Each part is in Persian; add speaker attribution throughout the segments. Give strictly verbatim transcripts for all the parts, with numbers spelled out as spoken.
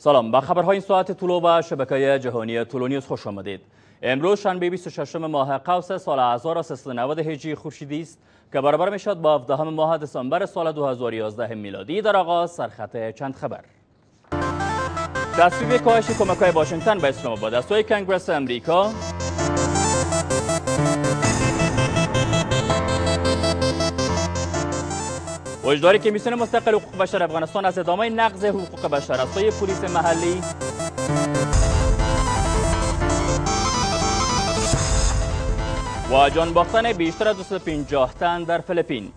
Speaker 1: سلام، با خبرهای این ساعت طلوع و شبکه جهانی طلوع نیوز خوش آمدید. امروز شنبه بیست و ششم ماه قوس سال هزار و سیصد و نود هجری خورشیدی است که برابر میشد با هفدهم ماه دسامبر سال دو هزار و یازده میلادی. در آغاز سرخط چند خبر. تصویب کاهش کمک‌های واشنگتن به اسلام آباد از سوی کنگرس امریکا. وجداری کمیسیون مستقل حقوق بشر افغانستان از ادامه نقض حقوق بشر از سوی پلیس محلی. و جان باختن بیشتر از دویست و پنجاه تن در فیلیپین.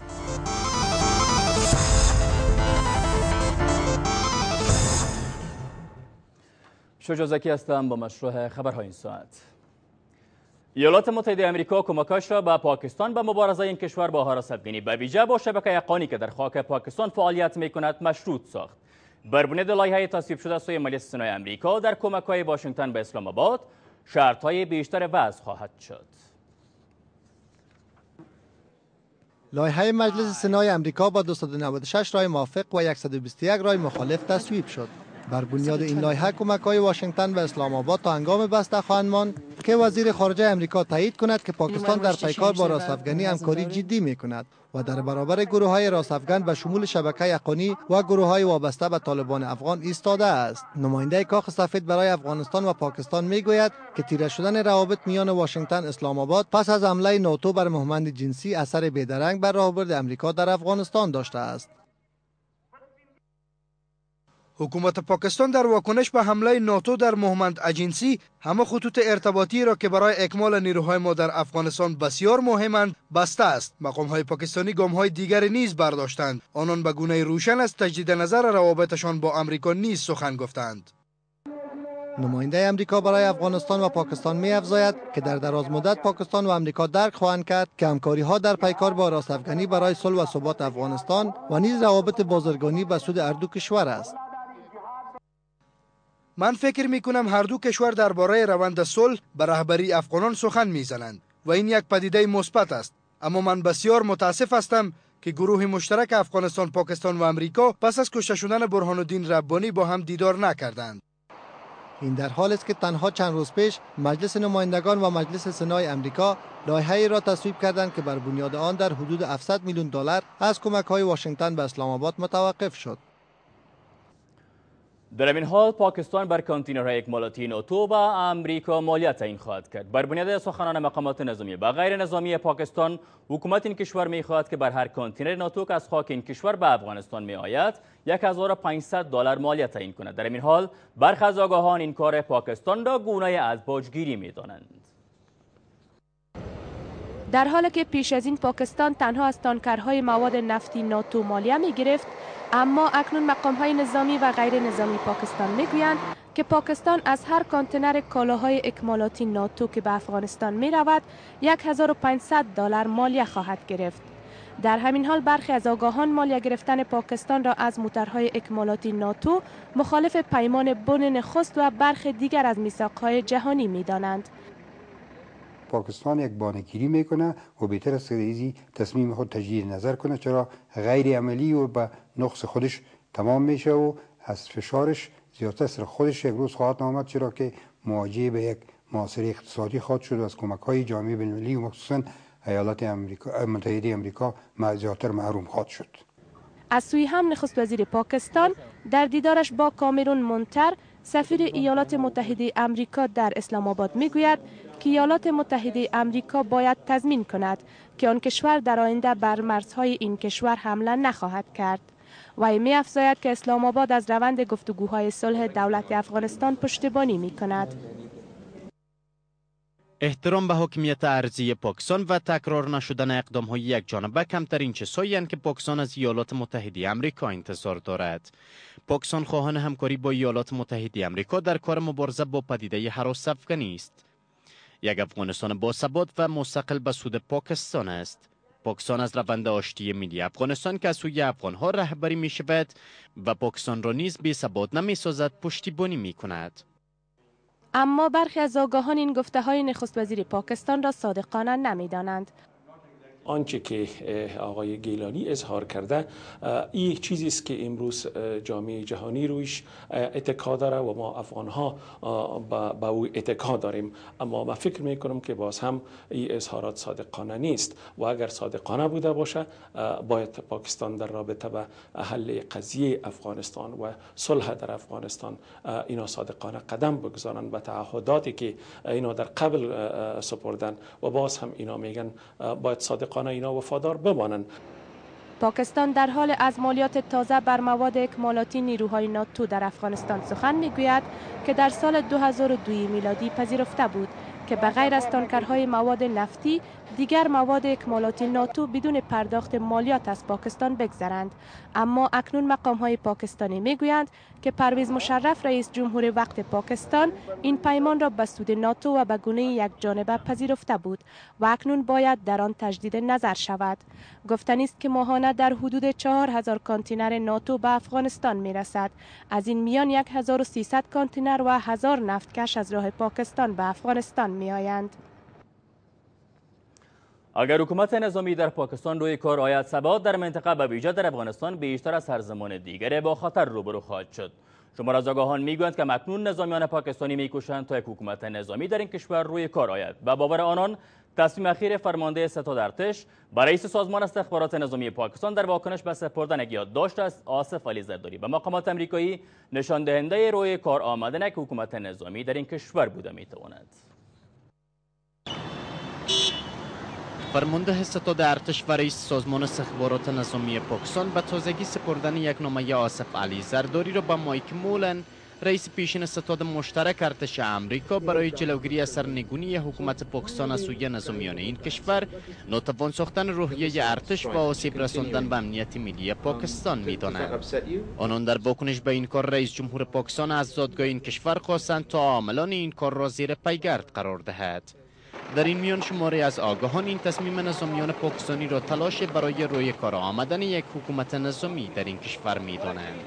Speaker 1: شجاع زکی هستم با مشروع خبرهای این ساعت. ایالات متحده آمریکا کمکاش را به پاکستان به مبارزه این کشور با هراس افغانی به ویژه با شبکه افغانی که در خاک پاکستان فعالیت میکند مشروط ساخت. بر بنیاد لایحه تصویب شده سوی مجلس سنای آمریکا در کمک‌های واشنگتن به اسلام آباد شرط‌های بیشتر وضع خواهد شد.
Speaker 2: لایحه مجلس سنای آمریکا با دویست و نود و شش رای موافق و صد و بیست و یک رای مخالف تصویب شد. بر بنیاد این لایحه کمک‌های واشنگتن به اسلام آباد تا هنگام بسته خواهند ماند که وزیر خارجه آمریکا تایید کند که پاکستان در پیکار با راست افغانی همکاری جدی می‌کند و در برابر گروه‌های راست افغان به شمول شبکه افغانی و گروه‌های وابسته به طالبان افغان ایستاده است. نماینده کاخ سفید برای افغانستان و پاکستان می‌گوید که تیره شدن روابط میان واشنگتن اسلام آباد پس از حمله ناتو بر مهمند جنسی اثر بی‌درنگ بر راهبرد آمریکا در افغانستان داشته است.
Speaker 3: حکومت پاکستان در واکنش به حمله ناتو در مهمند اجنسی همه خطوط ارتباطی را که برای اکمال نیروهای ما در افغانستان بسیار مهمند بسته است. مقام‌های پاکستانی گام‌های دیگری نیز برداشتند. آنان به گونه روشن از تجدید نظر روابطشان با آمریکا نیز سخن گفتند.
Speaker 2: نماینده آمریکا برای افغانستان و پاکستان می افزاید که در دراز مدت پاکستان و آمریکا درک خواهند کرد که همکاری ها در پیکار با راست افغانی برای صلح و ثبات افغانستان و نیز روابط بازرگانی به سود هر دو کشور است.
Speaker 3: من فکر می کنم هر دو کشور درباره روند صلح به رهبری افغانان سخن میزنند و این یک پدیده مثبت است. اما من بسیار متاسف هستم که گروه مشترک افغانستان، پاکستان و آمریکا پس از کشته شدن برهان الدین ربانی با هم دیدار نکردند.
Speaker 2: این در حالی است که تنها چند روز پیش مجلس نمایندگان و مجلس سنای آمریکا لایحه‌ای را تصویب کردند که بر بنیاد آن در حدود هفتصد میلیون دلار از کمک‌های واشنگتن به اسلام آباد متوقف شد.
Speaker 1: در این حال پاکستان بر کانتینرهای اکمالاتی ناتو و آمریکا مالیات تعیین خواهد کرد. بر بنیاد سخنان مقامات نظامی و غیر نظامی پاکستان، حکومت این کشور می‌خواهد که بر هر کانتینر ناتو که از خاک این کشور به افغانستان می‌آید هزار و پانصد دلار مالیات تعیین کند. در این حال برخی از آگاهان این کار پاکستان را گونه‌ای از باجگیری می‌دانند.
Speaker 4: در حالی که پیش از این پاکستان تنها از تانکرهای مواد نفتی ناتو مالیه می گرفت، اما اکنون مقام‌های نظامی و غیر نظامی پاکستان میگویند که پاکستان از هر کانتینر کالاهای اکمالاتی ناتو که به افغانستان می رود هزار و پانصد دلار مالیه خواهد گرفت. در همین حال برخی از آگاهان مالیه گرفتن پاکستان را از موترهای اکمالاتی ناتو مخالف پیمان بن نخست و برخی دیگر از میثاق‌های جهانی می دانند.
Speaker 5: پاکستان یک بانه‌گیری میکنه و بهتر است که ایزی تصمیم خود تجدید نظر کنه، چرا غیر عملی و به نقص خودش تمام میشه و از فشارش زیادتر سر خودش یک روز خواهد آمد، چرا که مواجه به یک معاصره اقتصادی خواهد شد و از کمک‌های جامعه بین‌المللی و مخصوصاً ایالات امریکا متحده آمریکا زیادتر محروم خواهد شد.
Speaker 4: از سوی هم نخست وزیر پاکستان در دیدارش با کامرون منتر، سفیر ایالات متحده آمریکا در اسلام آباد میگوید که ایالات متحده آمریکا باید تضمین کند که آن کشور در آینده بر مرزهای این کشور حمله نخواهد کرد. و می افزاید که اسلام آباد از روند گفتگوهای صلح دولت افغانستان پشتیبانی می کند.
Speaker 6: احترام به حاکمیت ارضی پاکستان و تکرار نشدن اقدام‌های یک جانبه کمترین چیزهایی اند که پاکستان از ایالات متحده آمریکا انتظار دارد. پاکستان خواهان همکاری با ایالات متحده آمریکا در کار مبارزه با پدیده هراس افغانی است. یک افغانستان باثبات و مستقل به سود پاکستان است. پاکستان از روند آشتی ملی افغانستان که از سوی افغان‌ها رهبری می شود و پاکستان را نیز بی ثبات نمی سازد پشتیبانی می کند.
Speaker 4: اما برخی از آگاهان این گفته های نخست وزیر پاکستان را صادقانه نمی دانند.
Speaker 7: آنچه که آقای گیلانی اظهار کرده این چیزی است که امروز جامعه جهانی رویش اتکا داره و ما افغان ها با او اتکا داریم. اما من فکر می کنم که باز هم این اظهارات صادقانه نیست و اگر صادقانه بوده باشه باید پاکستان در رابطه به حل قضیه افغانستان و صلح در افغانستان اینا صادقانه قدم بگذارن و تعهداتی که اینا در قبل سپردن و باز هم اینا میگن باید صادقانه اینا وفادار بمانند.
Speaker 4: پاکستان در حال از مالیات تازه بر مواد اکمالاتی نیروهای ناتو در افغانستان سخن میگوید که در سال دو هزار و دو میلادی پذیرفته بود که به غیر از تانکرهای مواد نفتی دیگر مواد اکمالاتی ناتو بدون پرداخت مالیات از پاکستان بگذرند. اما اکنون مقام‌های پاکستانی میگویند که پرویز مشرف رئیس جمهور وقت پاکستان این پیمان را به سود ناتو و به گونه یک جانبه پذیرفته بود و اکنون باید در آن تجدید نظر شود. گفتنی است که ماهانه در حدود چهار هزار کانتینر ناتو به افغانستان میرسد. از این میان یک هزار و سیصد کانتینر و هزار نفتکش از راه پاکستان به افغانستان می آیند.
Speaker 1: اگر حکومت نظامی در پاکستان روی کار آید، ثبات در منطقه به ویژه در افغانستان بیشتر از هر زمان دیگری با خطر روبرو خواهد شد. شمار از آگاهان میگویند که مکنون نظامیان پاکستانی میکوشند تا یک حکومت نظامی در این کشور روی کار آید. به باور آنان تصمیم اخیر فرمانده ستاد ارتش با رئیس سازمان استخبارات نظامی پاکستان در واکنش به سپردن یک یادداشت از آصف علی زرداری به مقامات امریکایی نشان دهنده روی کار آمدن یک حکومت نظامی در این کشور بوده میتواند.
Speaker 6: فرمانده ستاد ارتش و رئیس سازمان استخبارات نظامی پاکستان به تازگی سپردن یک نامه آصف علی زرداری را به مایک مولن، رئیس پیشین ستاد مشترک ارتش آمریکا، برای جلوگیری از سرنگونی حکومت پاکستان از سوی نظامیان این کشور، ناتوان ساختن روحیه ارتش و آسیب رساندن به امنیت ملی پاکستان می‌دانند. آنان در واکنش به این کار رئیس جمهور پاکستان از دادگاه این کشور خواستند تا عاملان این کار را زیر پیگرد قرار دهد. در این میان شماری از آگاهان این تصمیم نظامیان پاکستانی را تلاش برای روی کار آمدن یک حکومت نظامی در این کشور می‌دانند.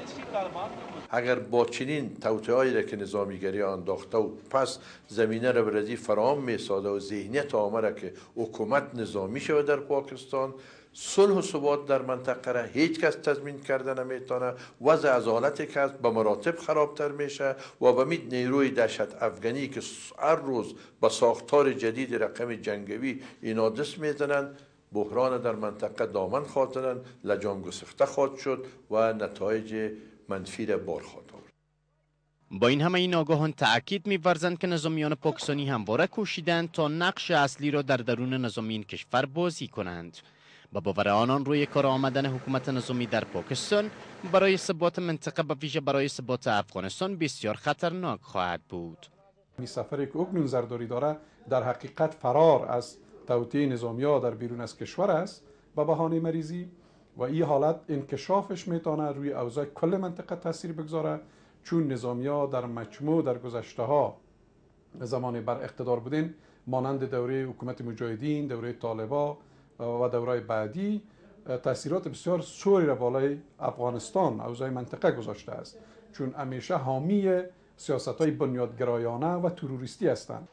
Speaker 8: اگر با چنین توطئه‌ای را که نظامیگری انداخته و پس زمینه را برای فراهم می‌سازد و ذهنیت آمده که حکومت نظامی شود در پاکستان، صلح و ثبات در منطقه را هیچ کس تضمین کرده نمیتونه. وضع از حالتی که به مراتب خرابتر میشه و به مید نیروی دهشت افغانی که هر روز با ساختار جدید رقم جنگی اینا دست میزنند، بحران در منطقه دامن خواهد زدن، لجام گسخته خواهد شد و نتایج منفی را بار خواهد آورد.
Speaker 6: با این همه این آگاهان تأکید می‌ورزند که نظامیان پاکستانی همواره کوشیدند تا نقش اصلی را در درون نظامی این کشور بازی کنند. با باور آنان روی کار آمدن حکومت نظامی در پاکستان برای ثبات منطقه و ویژه برای ثبات افغانستان بسیار خطرناک خواهد بود.
Speaker 9: این سفری که اکنون زرداری داره در حقیقت فرار از توطئه نظامی‌ها در بیرون از کشور است به بهانه مریضی و این حالت انکشافش میتونه روی اوضاع کل منطقه تاثیر بگذاره، چون نظامی‌ها در مجموع در گذشته ها زمانی بر اقتدار بودن، مانند دوره حکومت مجاهدین، دوره طالبا و دوره بعدی، تاثیرات بسیار سوری را بالای افغانستان اوضاع منطقه گذاشته است، چون همیشه حامی سیاست‌های بنیادگرایانه و تروریستی هستند.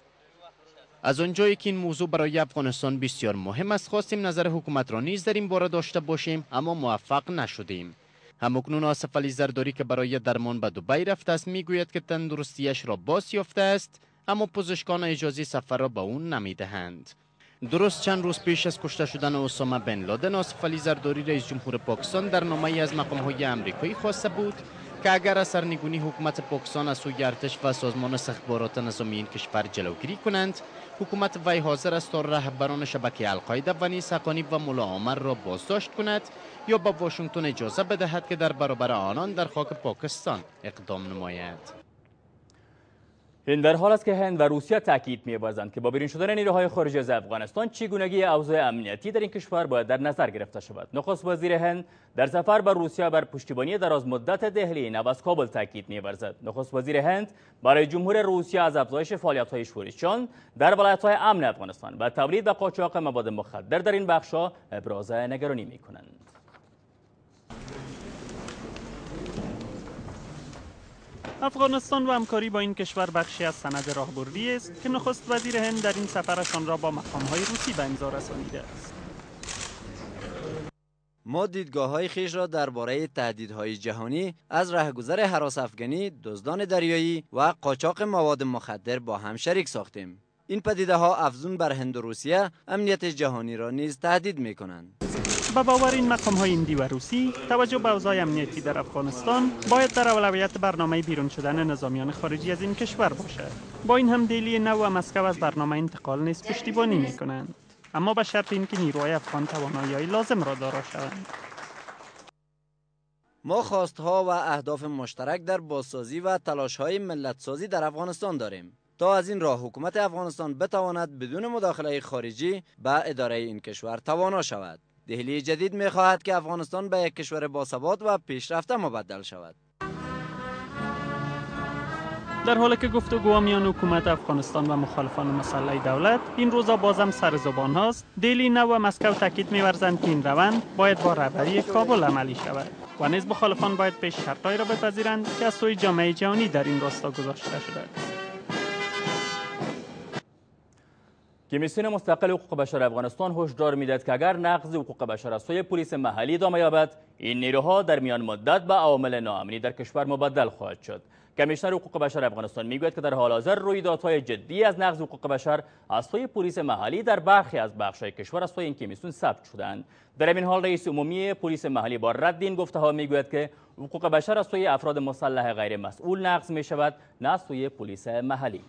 Speaker 6: از آنجایی که این موضوع برای افغانستان بسیار مهم است، خواستیم نظر حکومت را نیز در این باره داشته باشیم، اما موفق نشدیم. همکنون آصف علی زرداری که برای درمان به دبی رفته است میگوید که تندرستیش را باز یافته است، اما پزشکان اجازه سفر را به اون نمیدهند. درست چند روز پیش از کشته شدن اسامه بن لادن، آصف علی زرداری رئیس جمهور پاکستان در نامه‌ای از مقام‌های آمریکایی خواسته بود که اگر از سرنگونی حکومت پاکستان از سوی ارتش و سازمان استخبارات نظامی این کشور جلوگیری کنند، حکومت وی حاضر است تا رهبران شبکه القاعده و نیز حقانی و ملا عامر را بازداشت کند یا با واشنگتن اجازه بدهد که در برابر آنان در خاک پاکستان اقدام نماید.
Speaker 1: این در حال است که هند و روسیه تاکید می‌ورزند که با بیرون شدن نیروهای خارجی از افغانستان چگونگی اوضاع امنیتی در این کشور باید در نظر گرفته شود. نخست وزیر هند در سفر به روسیه بر پشتیبانی دراز مدت دهلی نو از کابل تاکید می‌ورزد. نخست وزیر هند برای جمهور روسیه از افزایش فعالیت‌های شورشیان در ولایت‌های امن افغانستان و تولید و قاچاق مواد مخدر در این بخش‌ها ابراز نگرانی می‌کنند.
Speaker 10: افغانستان و همکاری با این کشور بخشی از سند راهبردی است که نخست وزیر هند در این سفرشان را با مقام‌های روسی به امضا رسانیده است.
Speaker 11: ما دیدگاه‌های خویش را درباره تهدیدهای جهانی از رهگذر هراس افغانی، دزدان دریایی و قاچاق مواد مخدر با هم شریک ساختیم. این پدیده‌ها افزون بر هند و روسیه امنیت جهانی را نیز تهدید می‌کنند.
Speaker 10: با باور این مقام‌های هندی و روسی، توجه به اوضاع امنیتی در افغانستان باید در اولویت برنامه بیرون شدن نظامیان خارجی از این کشور باشد. با این هم دهلی نو و مسکو از برنامه انتقال نیز پشتیبانی می‌کنند، اما به شرط اینکه نیروهای افغان توانایی‌های لازم را دارا شوند.
Speaker 11: ما خواستها و اهداف مشترک در بازسازی و تلاش‌های ملت‌سازی در افغانستان داریم تا از این راه حکومت افغانستان بتواند بدون مداخله خارجی به اداره این کشور توانا شود. دهلی جدید می‌خواهد که افغانستان به یک کشور باثبات و پیشرفته مبدل شود.
Speaker 10: در حالی که گفتگوها میان حکومت افغانستان و مخالفان مسلح دولت این روزا بازم سر زبان هاست، دهلی نو و مسکو تاکید می‌ورزند که این روند باید با رهبری کابل عملی شود و نیز مخالفان باید پیش شرطایی را بپذیرند که از سوی جامعه جهانی در این راستا گذاشته شده است.
Speaker 1: کمیسیون مستقل حقوق بشر افغانستان هشدار میدهد که اگر نقض حقوق بشر از سوی پلیس محلی ادامه یابد، این نیروها در میان مدت به عوامل ناامنی در کشور مبدل خواهد شد. کمیشنر حقوق بشر افغانستان میگوید که در حال حاضر رویدادهای جدی از نقض حقوق بشر از سوی پلیس محلی در برخی از بخش‌های کشور از سوی این کمیسیون ثبت شدند. در این حال رئیس عمومی پلیس محلی با رد این گفته‌ها میگوید که حقوق بشر از سوی افراد مسلح غیر مسئول نقض می شود، نه از سوی پلیس محلی.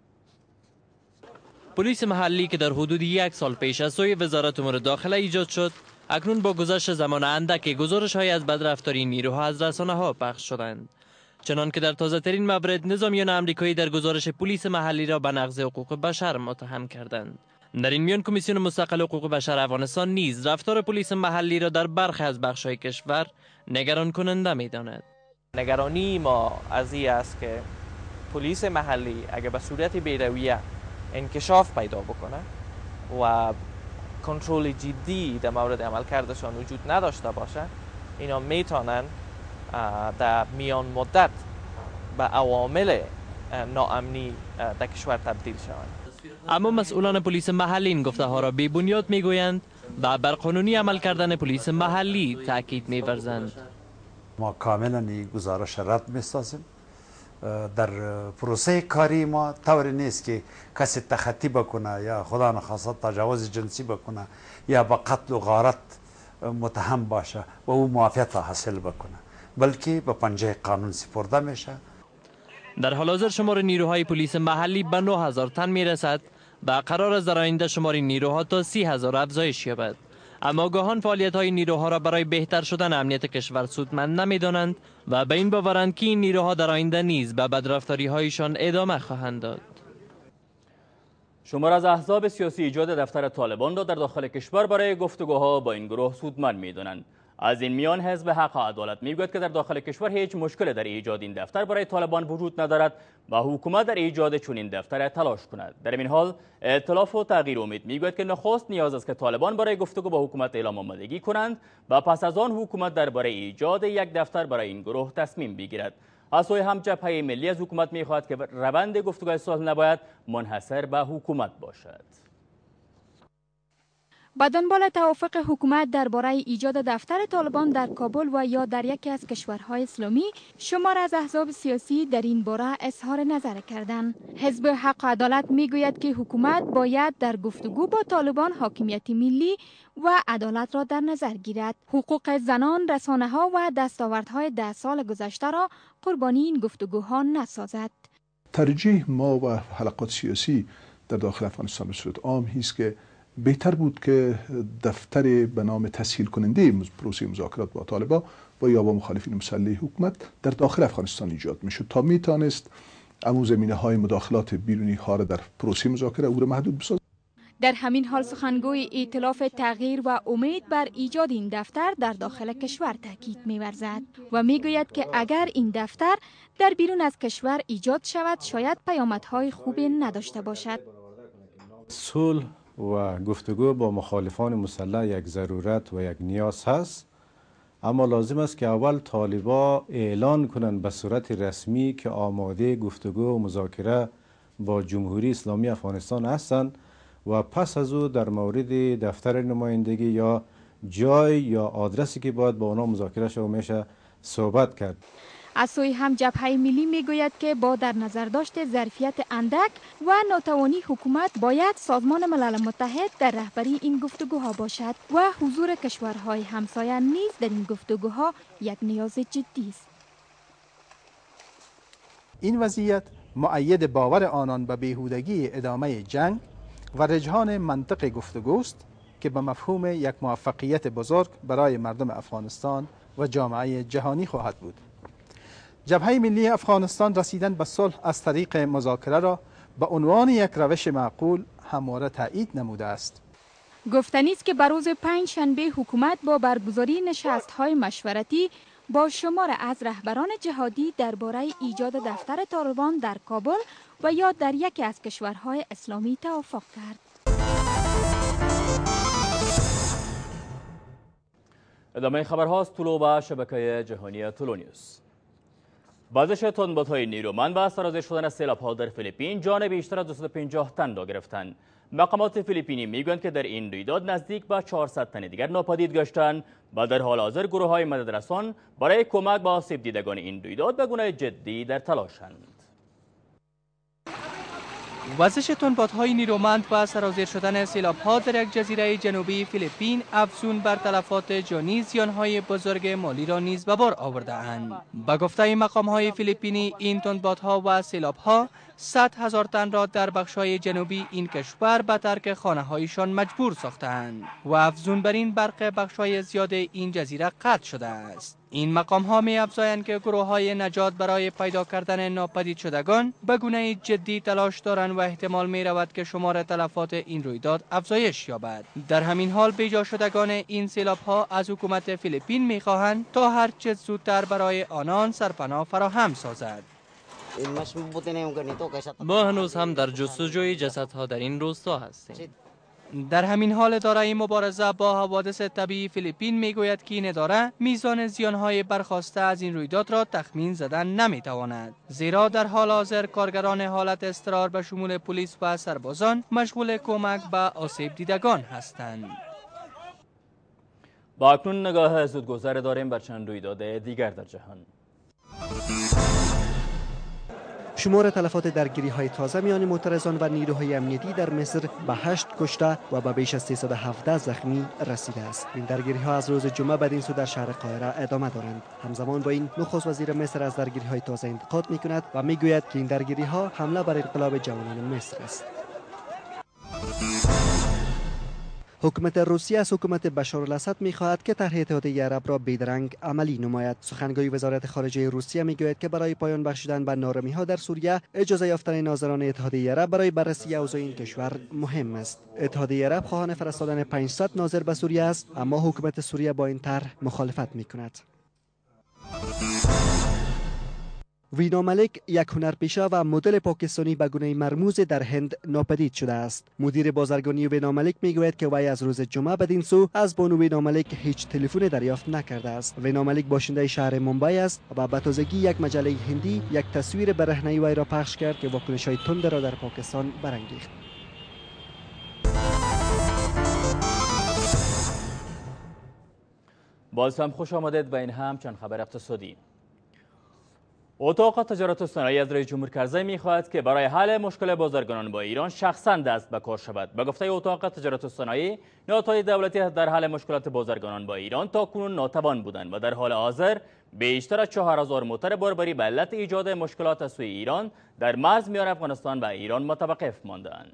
Speaker 12: پلیس محلی که در حدود یک سال پیش از سوی وزارت امور داخله ایجاد شد، اکنون با گذشت زمان اندک گزارش‌های از بدرفتاری نیروها از رسانه‌ها پخش شدند. چنان که در تازه ترین مورد نظامیان آمریکایی در گزارش پلیس محلی را به نقض حقوق بشر متهم کردند. در این میان کمیسیون مستقل حقوق بشر افغانستان نیز رفتار پلیس محلی را در برخی از بخش‌های کشور نگران کننده می‌داند.
Speaker 13: نگرانی ما از این است که پلیس محلی اگر به صورت بی‌رویه انکشاف پیدا بکنه و کنترل جدی در مورد عملکردشان وجود نداشته باشه، اینا میتونن در میان مدت به عوامل ناامنی در کشور تبدیل شوند.
Speaker 12: اما مسئولان پلیس محلی این گفته ها را بی بنیاد میگویند و بر قانونی عمل کردن پلیس محلی تاکید می‌ورزند.
Speaker 14: ما کاملا این گزارش رد می‌سازیم. در پروسه کاری ما طوری نیست که کسی تخطی بکنه یا خدا نخواسته تجاوز جنسی بکنه یا به قتل و غارت متهم باشه و او معافیت حاصل بکنه، بلکه به پنجه قانون سپرده میشه.
Speaker 12: در حال حاضر شمار نیروهای پلیس محلی به نه هزار تن میرسد و قرار است در آینده شمار نیروها تا سی هزار افزایش یابد. اما آگاهان فعالیت های نیروها را برای بهتر شدن امنیت کشور سودمند نمیدانند و به این باورند که این نیروها در آینده نیز به بدرفتاری هایشان ادامه خواهند داد.
Speaker 1: شمار از احزاب سیاسی ایجاد دفتر طالبان را در داخل کشور برای گفتگوها با این گروه سودمند میدانند. از این میان حزب حق و عدالت میگوید که در داخل کشور هیچ مشکل در ایجاد این دفتر برای طالبان وجود ندارد و حکومت در ایجاد چنین دفتر تلاش کند. در این حال ائتلاف و تغییر امید میگوید که نخست نیاز است که طالبان برای گفتگو با حکومت اعلام آمادگی کنند و پس از آن حکومت درباره ایجاد یک دفتر برای این گروه تصمیم بگیرد. از سوی هم جبهه ملی از حکومت میخواهد که روند گفتگوهای صلح نباید منحصر به حکومت باشد.
Speaker 15: با دنبال توافق حکومت درباره ایجاد دفتر طالبان در کابل و یا در یکی از کشورهای اسلامی، شمار از احزاب سیاسی در این باره اظهار نظر کردند. حزب حق و عدالت میگوید که حکومت باید در گفتگو با طالبان حاکمیت ملی و عدالت را در نظر گیرد. حقوق زنان، رسانه‌ها و دستاوردهای ده سال گذشته را قربانی این گفتگوها نسازد.
Speaker 16: ترجیح ما و حلقات سیاسی در داخل افغانستان به صورت عام است که بهتر بود که دفتر به نام تسهیل کننده پروسه مذاکرات با طالبان و یا با مخالفین مسلح حکومت در داخل افغانستان ایجاد میشد تا میتونست امو زمینه های مداخلات بیرونی ها را در پروسه مذاکره او را محدود بسازد.
Speaker 15: در همین حال سخنگوی ائتلاف تغییر و امید بر ایجاد این دفتر در داخل کشور تاکید می‌ورزد و میگوید که اگر این دفتر در بیرون از کشور ایجاد شود شاید پیامدهای خوبی نداشته باشد.
Speaker 17: صلح و گفتگو با مخالفان مسلح یک ضرورت و یک نیاز هست، اما لازم است که اول طالبان اعلان کنند به صورت رسمی که آماده گفتگو و مذاکره با جمهوری اسلامی افغانستان هستند و پس از او در مورد دفتر نمایندگی یا جای یا آدرسی که باید با اونا مذاکره شد و میشه صحبت کرد.
Speaker 15: از سوی هم جبهه ملی میگوید که با در نظر داشت ظرفیت اندک و ناتوانی حکومت باید سازمان ملل متحد در رهبری این گفتگوها باشد و حضور کشورهای همسایه نیز در این گفتگوها یک نیاز جدی است.
Speaker 18: این وضعیت مؤید باور آنان به بیهودگی ادامه جنگ و رجحان منطق گفتگوست که به مفهوم یک موفقیت بزرگ برای مردم افغانستان و جامعه جهانی خواهد بود. جبهه ملی افغانستان رسیدن به صلح از طریق مذاکره را به عنوان یک روش معقول همواره تایید نموده است.
Speaker 15: گفتنی است که بر روز پنج شنبه حکومت با برگزاری نشست‌های مشورتی با شمار از رهبران جهادی درباره ایجاد دفتر طالبان در کابل و یا در یکی از کشورهای اسلامی توافق کرد.
Speaker 1: ادامه خبرهاست. طلوع به شبکه جهانی طلوع نیوز. بازش تندبادهای نیرومند و سرازیر شدن سیلاب‌ها در فیلیپین جان بیشتر از دویست و پنجاه تن را گرفتند. مقامات فیلیپینی میگویند که در این رویداد نزدیک به چهارصد تن دیگر ناپدید گشتند و در حال حاضر گروه‌های مددرسان برای کمک به آسیب دیدگان این رویداد به گونه جدی در تلاشند.
Speaker 10: وزش تندبادهای نیرومند و سرازیر شدن سیلاب‌ها در یک جزیره جنوبی فیلیپین افزون بر تلفات جانی زیان‌های بزرگ مالی را نیز به بار آورده‌اند. به گفته مقام‌های فیلیپینی این تندبادها و سیلاب‌ها صد هزار تن را در بخش‌های جنوبی این کشور به ترک خانه‌هایشان مجبور ساختند و افزون بر این برق بخش‌های زیاد این جزیره قطع شده است. این مقام ها می افزایند که گروه های نجات برای پیدا کردن ناپدید شدگان به گونه جدی تلاش دارند و احتمال می رود که شمار تلفات این رویداد افزایش یابد. در همین حال بیجا شدگان این سیلاب ها از حکومت فیلیپین می خواهند تا هر چه زودتر برای آنان سرپناه فراهم سازد.
Speaker 12: ما هنوز هم در جستجوی جسدها در این روستا هستیم.
Speaker 10: در همین حال اداره مبارزه با حوادث طبیعی فیلیپین میگوید که این اداره میزان زیانهای برخاسته از این رویداد را تخمین زدن نمیتواند، زیرا در حال حاضر کارگران حالت اضطرار به شمول پلیس و سربازان مشغول کمک به آسیب دیدگان هستند.
Speaker 1: با اکنون نگاه زودگذر داریم بر چند رویداد دیگر در جهان.
Speaker 19: شمار تلفات درگیری های تازه میان معترضان و نیروهای امنیتی در مصر به هشت کشته و به بیش از سیصد و هفده زخمی رسیده است. این درگیری ها از روز جمعه بدین سو در شهر قاهره ادامه دارند. همزمان با این نخست وزیر مصر از درگیری های تازه انتقاد می کند و می گوید که این درگیری ها حمله بر انقلاب جوانان مصر است. حکومت روسیه از حکومت بشار الاسد می‌خواهد که طرح اتحادیه عرب را بیدرنگ عملی نماید. سخنگوی وزارت خارجه روسیه می‌گوید که برای پایان بخشیدن به نارمی‌ها در سوریه، اجازه یافتن ناظران اتحادیه عرب برای بررسی اوضاع این کشور مهم است. اتحادیه عرب خواهان فرستادن پانصد ناظر به سوریه است، اما حکومت سوریه با این طرح مخالفت می‌کند. وینا ملک یک هنرپیشه و مدل پاکستانی به گونه مرموز در هند ناپدید شده است. مدیر بازرگانی وینا ملک میگوید که وی از روز جمعه بدین سو از بانو وینا ملک هیچ تلفن دریافت نکرده است. وینا ملک باشنده شهر ممبئی است و به تازگی یک مجله هندی یک تصویر برهنه‌ای وی را پخش کرد که واکنش‌های تند را در پاکستان برانگیخت.
Speaker 1: باز هم خوش آمدید به این هم چند خبر اقتصادی. اتاق تجارت و صنایع از رئیس جمهور کرزی می‌خواهد که برای حل مشکل بازرگانان با ایران شخصا دست به کار شود. به گفته اتاق تجارت و صنایع، نهادهای دولتی در حل مشکلات بازرگانان با ایران تاکنون ناتوان بودند و در حال حاضر بیشتر از چهار هزار موتر باربری به علت ایجاد مشکلات از سوی ایران در مرز میان افغانستان و ایران متوقف مانده‌اند.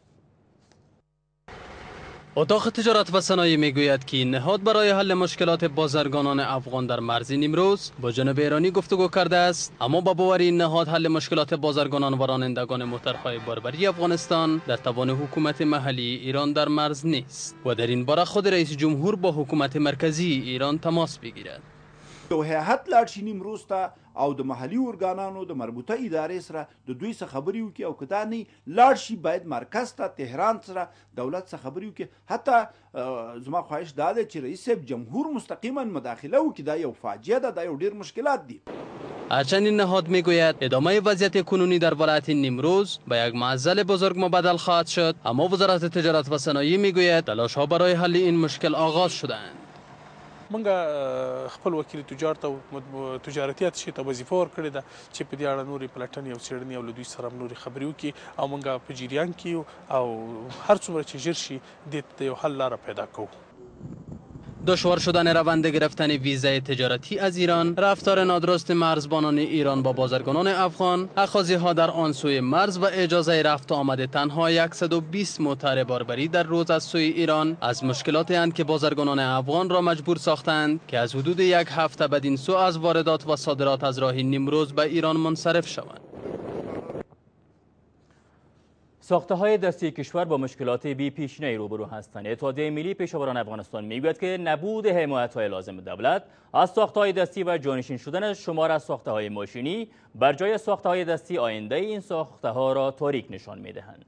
Speaker 20: اتاق تجارت و صنایع میگوید که این نهاد برای حل مشکلات بازرگانان افغان در مرز نیمروز با جنوب ایرانی گفتگو کرده است، اما با باور این نهاد حل مشکلات بازرگانان و رانندگان موترهای باربری افغانستان در توان حکومت محلی ایران در مرز نیست و در این باره خود رئیس جمهور با حکومت مرکزی ایران تماس بگیرد.
Speaker 21: یو هیئت لاړ شي نیمروز ته او د محلي ارګانانو د مربوطه ادارې سره د دوی څخه خبرې وکړي او که دا نه لاړ شي باید مرکز ته تهران سره دولت څخه خبرې وکړي. حتی زما خواهش دا ده چې رئیس صاحب جمهور مستقیما مداخله وکړي. دا یو فاجعه ده، دا یو ډېر مشکلات دي.
Speaker 20: هرچند این نهاد میگوید ادامه وضعیت کنونی در ولایت نیمروز به یک معضل بزرگ مبدل خواهد شد، اما وزارت تجارت و صنایع میگوید تلاش ها برای حل این مشکل آغاز شدند.
Speaker 3: منګه خپل وکیل تجار ته تجارتي اتشې ته وظیفه ورکړې ده چې په دې اړه نورې پلټنې او څېړنې او له دوی سره نورې خبرې وکړي او منګه په جریان کې یو او هر څومره چې ژر شي دې ته یو حل لاره پیدا کوو.
Speaker 20: دشوار شدن روند گرفتن ویزای تجارتی از ایران، رفتار نادرست مرزبانان ایران با بازرگانان افغان، اخاذی ها در آن سوی مرز و اجازه رفت و آمد تنها صد و بیست موتر باربری در روز از سوی ایران از مشکلاتی اند که بازرگانان افغان را مجبور ساختند که از حدود یک هفته بدین سو از واردات و صادرات از راه نیمروز به ایران منصرف شوند.
Speaker 1: ساخته‌های دستی کشور با مشکلات بی پیشینه‌ای روبرو هستند. اتحادیه ملی پیشاوران افغانستان میگوید که نبود حمایت‌های لازم دولت از ساخته‌های دستی و جانشین شدن شمار از ساخته‌های ماشینی بر جای ساخته‌های دستی آینده این ساخته‌ها را تاریک نشان می‌دهند.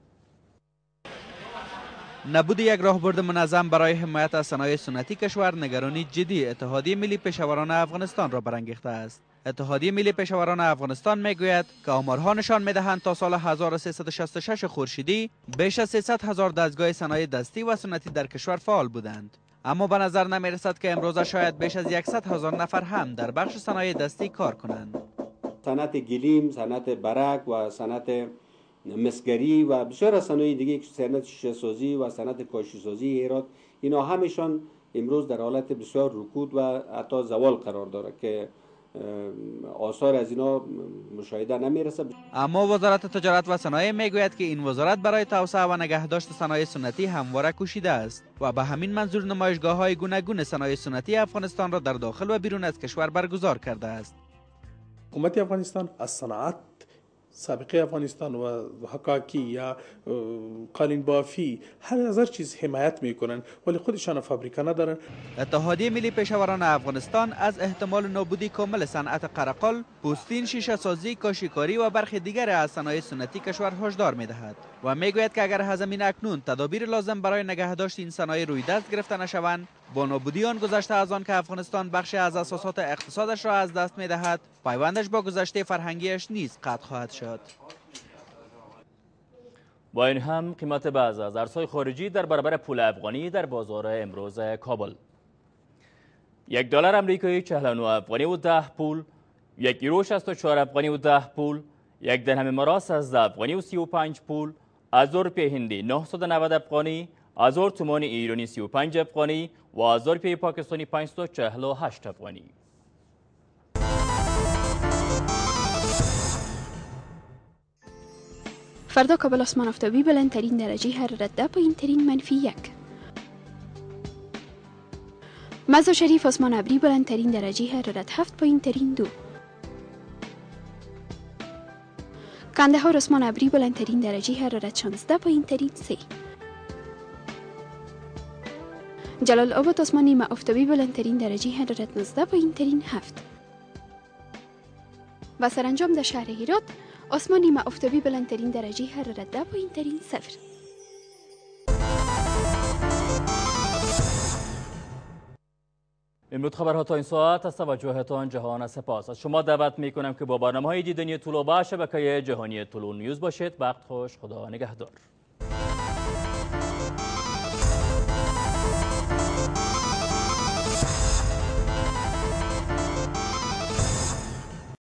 Speaker 22: نبود یک راهبرد منظم برای حمایت از صنایع سنتی کشور نگرانی جدی اتحادیه ملی پیشاوران افغانستان را برانگیخته است. اتحادیه ملی پیشاوران افغانستان میگوید که آمارها نشان میدهند تا سال هزار و سیصد و شصت و شش خورشیدی بیش از سیصد هزار دستگاه صنایع دستی و سنتی در کشور فعال بودند، اما به نظر نمیرسد که امروزه شاید بیش از صد هزار نفر هم در بخش صنایع دستی کار کنند.
Speaker 23: صنعت گلیم، صنعت برک و صنعت مسگری و بسیار از صنایع دیگه، صنعت شیشه سازی و صنعت کاشی سازی هرات، اینا همشان امروز در حالت بسیار رکود و حتی زوال قرار داره که آثار از اینا مشاهده نمیرسه.
Speaker 22: اما وزارت تجارت و صنایع میگوید که این وزارت برای توسعه و نگهداشت صنایع سنتی همواره کوشیده است و به همین منظور نمایشگاه های گوناگون صنایع سنتی افغانستان را در داخل و بیرون از کشور برگزار کرده است.
Speaker 3: حکومت افغانستان از صنعت سابقه افغانستان و حکاکی یا قالین بافی هر از هر چیز حمایت میکنن ولی خودشان فابریکه ندارن.
Speaker 22: اتحادیه ملی پیشاوران افغانستان از احتمال نابودی کامل صنعت قرقل، پوستین، شیشه سازی، کاشیکاری و برخی دیگر از صنایع سنتی کشور هشدار میدهد و میگوید که اگر هزمین اکنون تدابیر لازم برای نگهداشت این صنایع روی دست گرفته نشوند، با نابودی آن گذشته از آن که افغانستان بخشی از اساسات اقتصادش را از دست میدهد، پیوندش با گذشته فرهنگیش نیز قطع خواهد شد.
Speaker 1: با این هم قیمت بعض از ارزهای خارجی در برابر پول افغانی در بازار امروز کابل: یک دلار امریکایی چهل و نه افغانی و ده پول، یک یورو شصت و چهار افغانی و ده پول، یک درهم امارات سیزده افغانی و سی و پنج پول، هزار روپیه هندی نهصد و نود افغانی، هزار تومان ایرانی سی و پنج افغانی و هزار روپیه پاکستانی پانصد و چهل و هشت افغانی.
Speaker 24: فردا کابل آسمان آفتابی، بلندترین درجه حرارت ده، پایینترین منفی یک. مزار شریف آسمان ابری، بلندترین درجه حرارت هفت، پایینترین دو. کندهار آسمان ابری، بلندترین درجه حرارت شانزده، پایینترین سه. جلال آباد آسمان نیمه آفتابی، بلندترین درجه حرارت نوزده، پایینترین هفت. و سرانجام در شهر هرات آسمان نیمه آفتابی، بلندترین درجه حرارت ده، پایینترین صفر.
Speaker 1: این بود خبرها تا این ساعت. از توجهتان جهان سپاس. از شما دعوت می کنم که با برنامه‌های دیدنی طلوع به شبکه جهانی طلوع نیوز باشید. وقت خوش. خدا نگهدار.